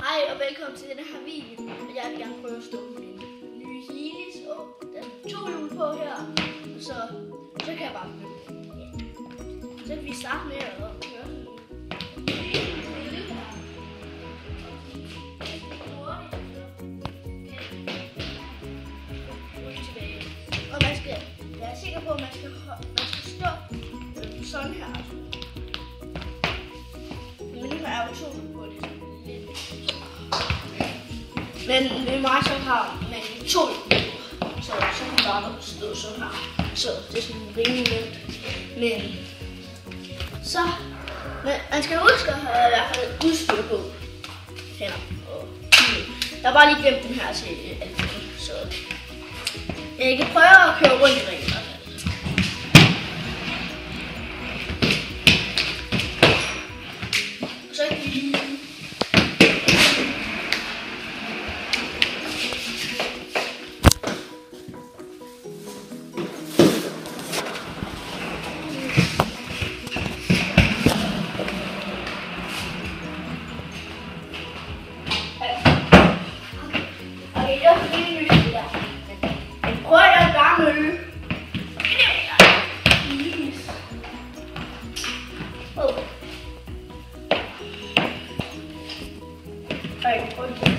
Hej og velkommen til denne her video. Jeg vil gerne prøve at stå med den nye Heelys, og der er 2 hjul på her. Så kan jeg bare begynde. Ja. Så kan vi starte med at køre. Og jeg er sikker på, at man skal stå sådan her. Men nu har jeg jo 2 hjul på det. Men med mig så har man 2 hjul, så kan man bare stå sådan her. Så det er sådan rimelig nemt. Men man skal huske at have i hvert fald udstyr på hænder og knive. Jeg har bare lige glemt den her til albumen, så jeg kan prøve at køre rundt i ringen i hvert fald. Så kan vi Hey,